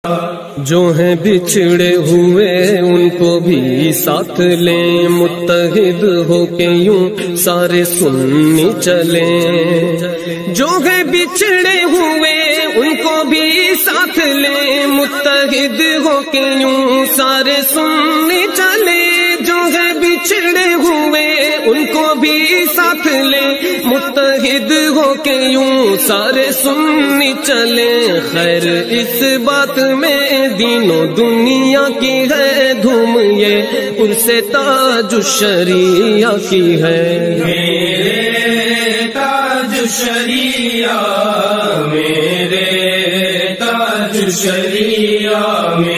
जो हैं बिछड़े हुए उनको भी साथ लें, मुत्तहिद होके यूं सारे सुन्नी चले। जो हैं बिछड़े हुए उनको भी साथ लें, मुत्तहिद होके यूं सारे सुन्नी चले। जो हैं बिछड़े हुए उनको भी साथ लें, मुत्तहिद होके यूं सारे सुन्नी चले। खैर इस बात में दीनों दुनिया की है धूम, ये उनसे ताज शरिया की है। मेरे ताज शरिया, मेरे ताज शरिया में